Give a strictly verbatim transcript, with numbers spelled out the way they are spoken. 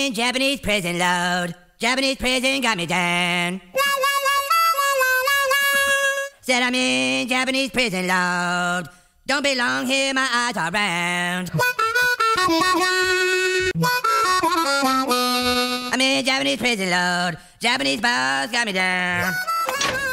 in Japanese prison, load. Japanese prison got me down. Said I'm in Japanese prison, load. Don't belong here, my eyes are round. I'm in Japanese prison, load. Japanese boss got me down.